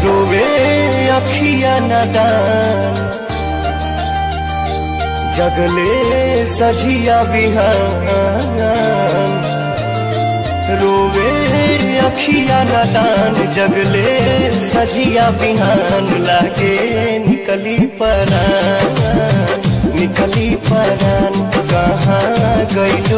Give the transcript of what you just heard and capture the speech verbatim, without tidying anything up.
रोवे अखिया नादान जगले सजिया बिहान रोवे अखिया नादान जगले सजिया बिहान लागे निकली परान निकली परान कहाँ गइलू